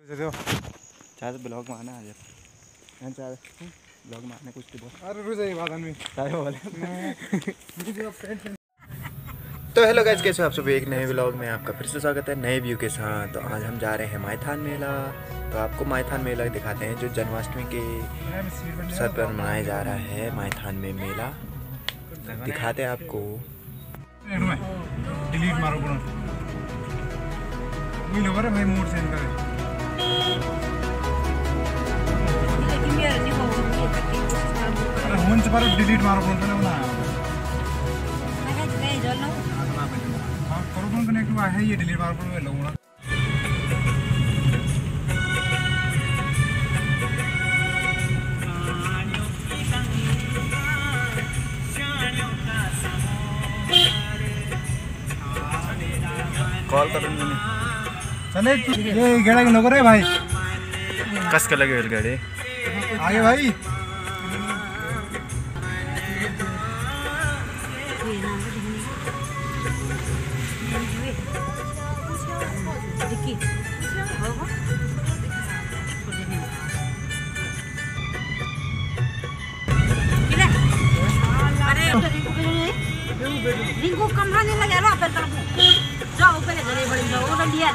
चाहे ब्लॉग में आना आ जाए चाहे ब्लॉग में आने कुछ अरे रुक जाइए बात में तो हेलो गाइस, कैसे हो आप सब। एक नए व्लॉग में आपका फिर से स्वागत है नए व्यू के साथ। तो आज हम जा रहे हैं मायथान मेला। तो आपको मायथान मेला दिखाते हैं जो जन्माष्टमी के अवसर पर मनाया जा रहा है। मायथान में मेला दिखाते हैं आपको। डिलीट मारो भाई मूड सेंड करे होन से पर डिलीट मारो कौन तो ना हां करो कौन कनेक्ट हुआ है ये डिलीट मारो कौन लगूंगा। कॉल कर मैंने चले ये गेड़ा के नगर है भाई कस के लगे गाड़ी आगे भाई रिंकू कमरा नहीं लगा रो पे जाओ पहले जरे बड़ी जाओ वो लिया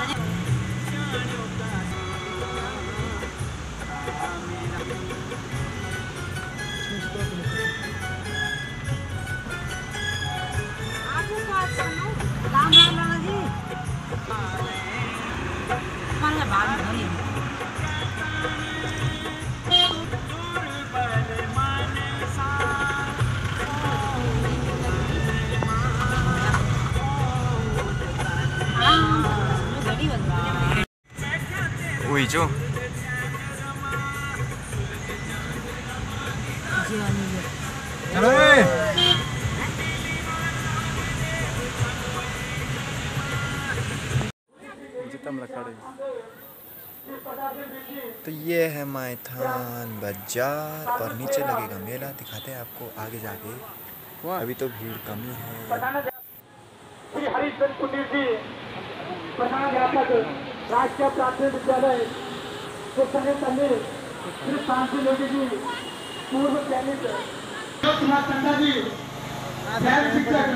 आपको बात सुनो राम राम जी माने बात नहीं जो चलो तो ये है मायथान बाजार और नीचे लगेगा मेला। दिखाते हैं आपको आगे जाके। अभी तो भीड़ कम ही है। राजकीय प्राथमिक विद्यालय श्री शांति लेडी जी पूर्व चयनित कुमार चंदा जी शिक्षक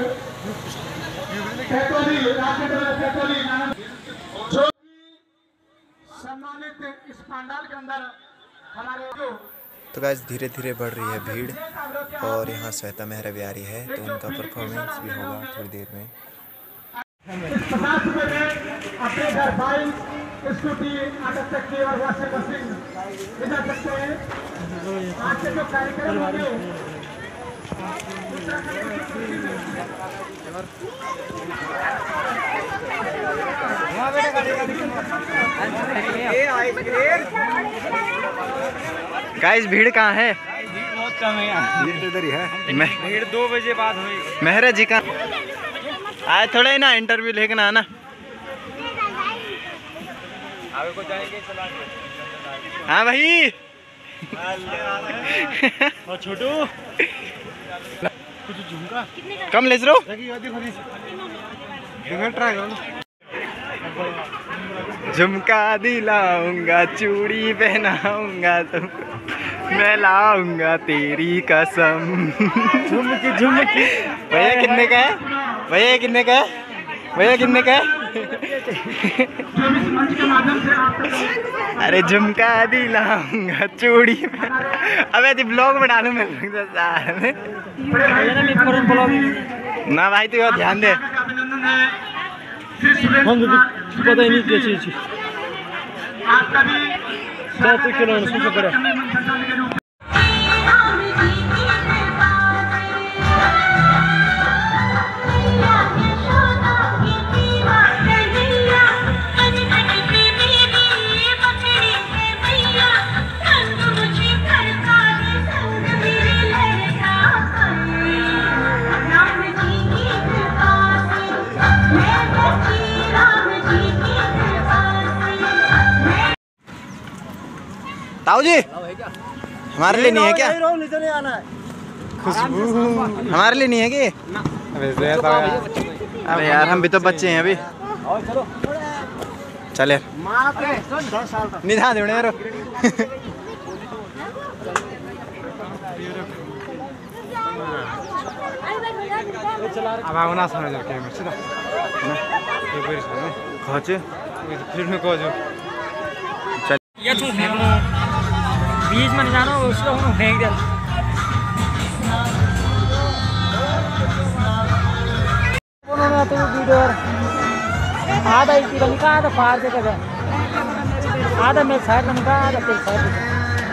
जो सम्मानित इस पंडाल के अंदर हमारे तो गाइस धीरे धीरे बढ़ रही है भीड़ और यहाँ श्वेता मेहरा भी आ रही है तो उनका परफॉर्मेंस भी होगा थोड़ी देर में। 50 रुपए में अपने घर बाइक स्कूटी ऑटो टैक्सी और वॉशिंग मशीन खरीद सकते हैं। आज के जो कार्यक्रम होंगे गाइस भीड़ कहाँ है? बहुत कम है यार, भीड़ इधर ही है। भीड़ 2 बजे बाद हुई। मेहरा जी का आए थोड़े ना इंटरव्यू लेके ना आना। आगे को जाएंगे चला। हाँ भाई और छोटू कुछ झुमका कम ले रो ट्राई झुमका दिलाऊंगा चूड़ी पहनाऊंगा तुमको मैं लाऊंगा तेरी कसम। झुमकी भैया कितने का है? भैया कितने का है? भैया कितने का है? अरे झुमका दिलाऊंगा चूड़ी अबे दी ब्लॉग में डालू मैं ना भाई तू ध्यान दे। पता ही नहीं क्या चीज सबसे बड़ा ताऊ जी हमारे लिए नहीं है क्या? खुशबू हमारे लिए नहीं है कि? अबे यार हम भी तो बच्चे हैं अभी। चल यार नहीं ध्यान देने यार अब आउना छ हजार के मिर्छ त यो पनि छ नि खचे फ्लिट में कोजो चल ये तू फेंकनो बीच में जानो उसको हम फेंक दे बोलना तो वीडियो आधा इसी का निकाल आधा फाड़ दे कर आधा मेरे साइड में निकाल आधा तेरे साइड में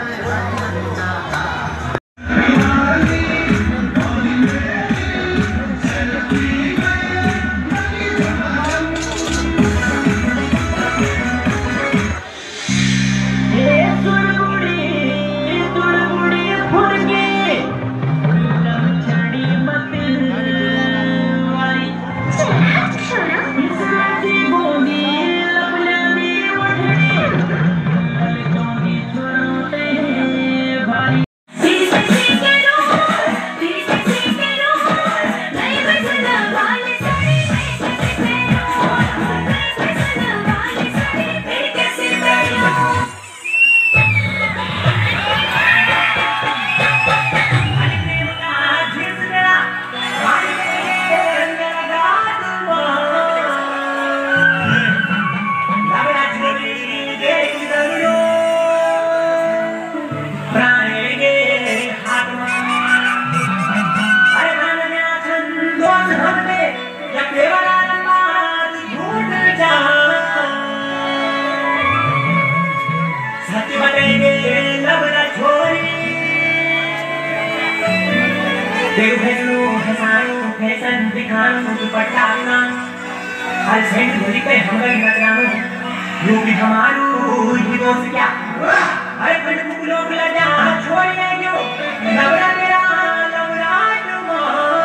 फैशन दिखाना दुपट्टा अपना हर सेंट बोली पे हम गई नजरानो यो भी हमारू हीरो से क्या अरे फट मुकुलो बुला जा छोड़ ले जो लबड़ा मेरा लबड़ा तुम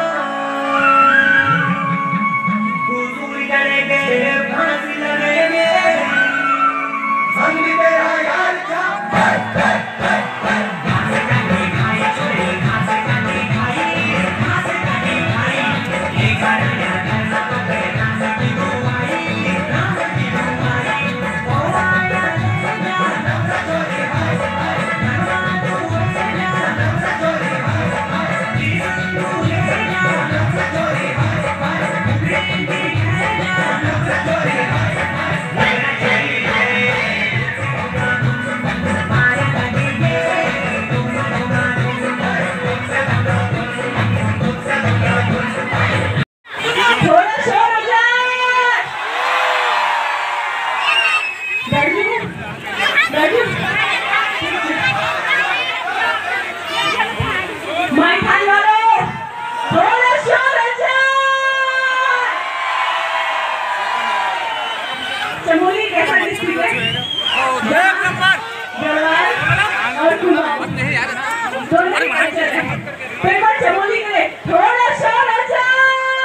हुजूर करेंगे फांसी लगेंगे संग तेरा यार क्या चमोली कैसा डिस्ट्रिक्ट है? गढ़वाल और कुमाऊं दोनों ही कल्चर है। फिर बार चमोली के लिए थोड़ा शोर हो जाए।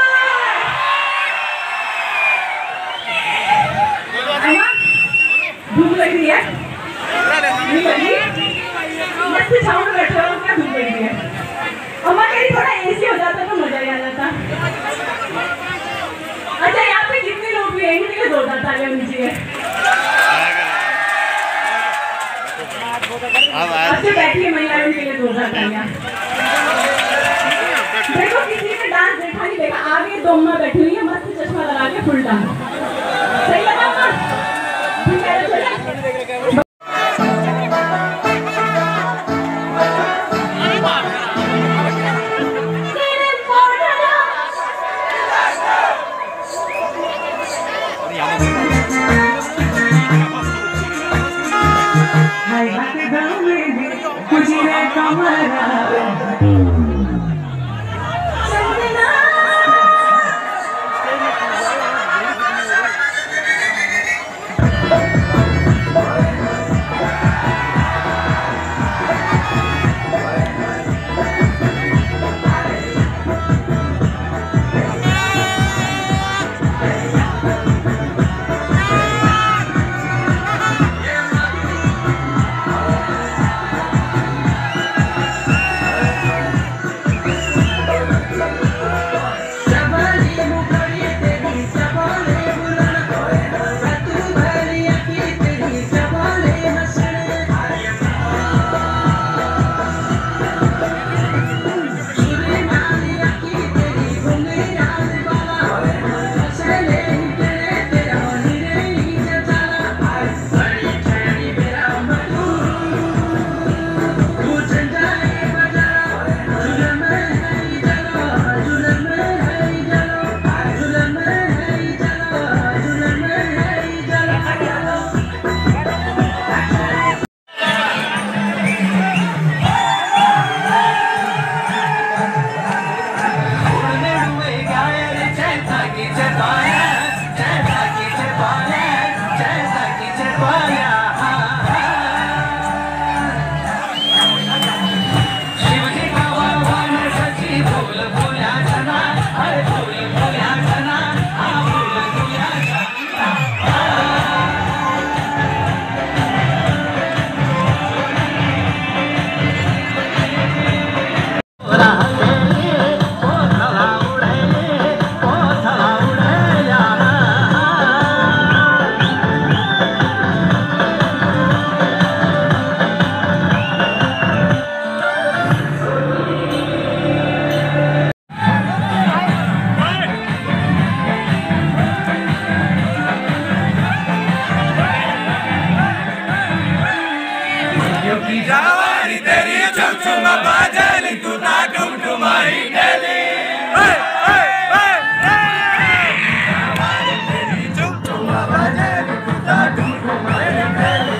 अम्मा भूख लग रही है? नहीं लगी? मस्त छाँव में बैठे हो क्या भूख लग रही है? अम्मा कह रही थोड़ा एसी हो जाता तो मजा ही आ जाता। अच्छा यहाँ पे कितने लोग भी हैं इनके लिए जोरदार तालियां नीचे है। अच्छे बैठी है महिलाएं उनके लिए जोरदार तालियां। देखो किसी ने डांस देखा नहीं देखा आगे दो अम्मा बैठी हुई है मस्त चश्मा लगा के फुल डांस सही लगा अम्मा ठीक है चलो जवानी तेरी चुमचुमा बाजली तू ना टुमटुमाई डेली जवानी तेरी चुमचुमा बाजली तू ना टुमटुमाई डेली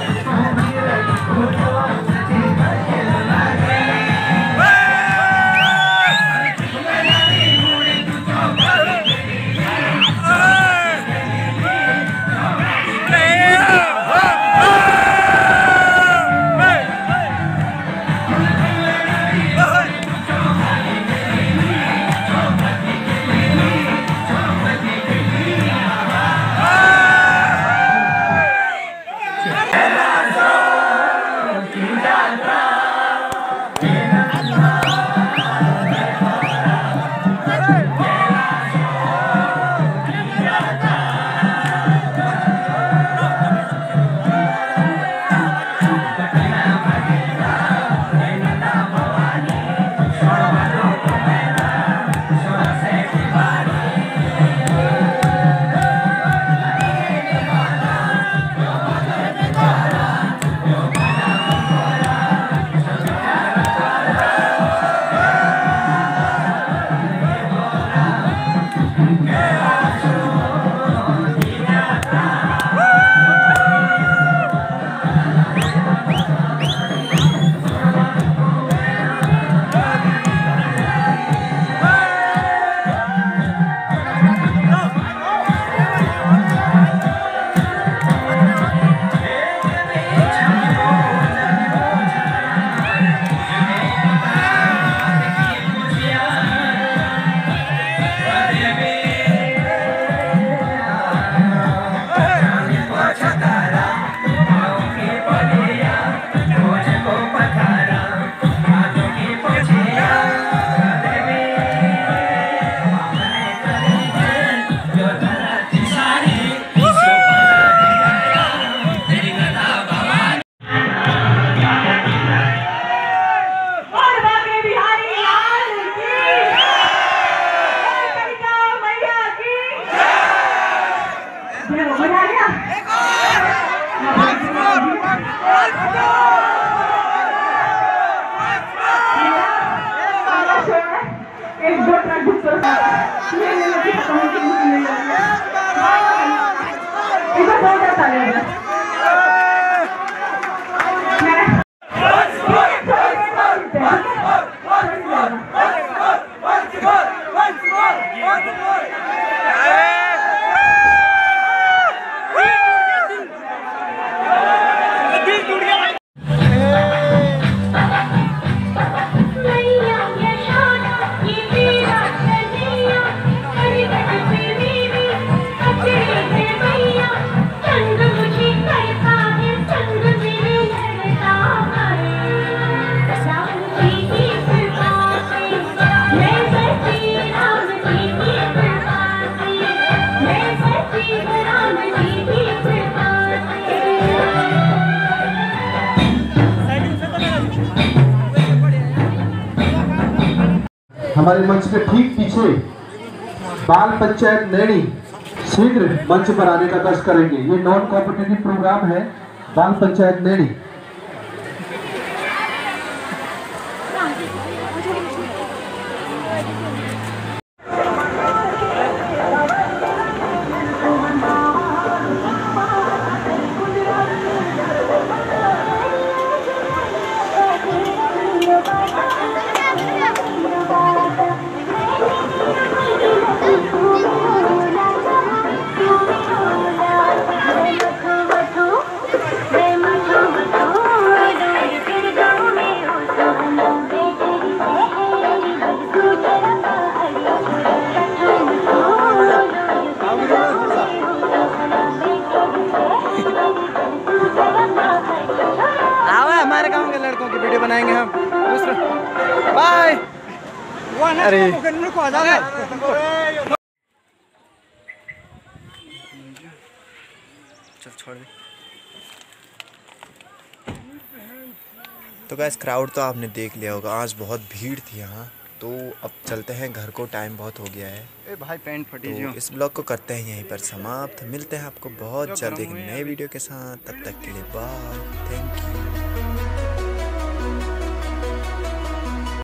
हमारे मंच के ठीक पीछे बाल पंचायत नैनी शीघ्र मंच पर आने का कष्ट करेंगे। ये नॉन कॉम्पिटिटिव प्रोग्राम है बाल पंचायत नैनी। हमारे गांव के लड़कों की वीडियो बनाएंगे हम दूसरा। बाय। अरे चल छोड़ दे। तो गाइस क्राउड तो आपने देख लिया होगा, आज बहुत भीड़ थी यहाँ। तो अब चलते हैं घर को, टाइम बहुत हो गया है। ए भाई पैंट फटी तो इस ब्लॉग को करते हैं यहीं पर समाप्त। मिलते हैं आपको बहुत जल्द एक नए वीडियो के साथ। तब तक के लिए बाय, थैंक यू।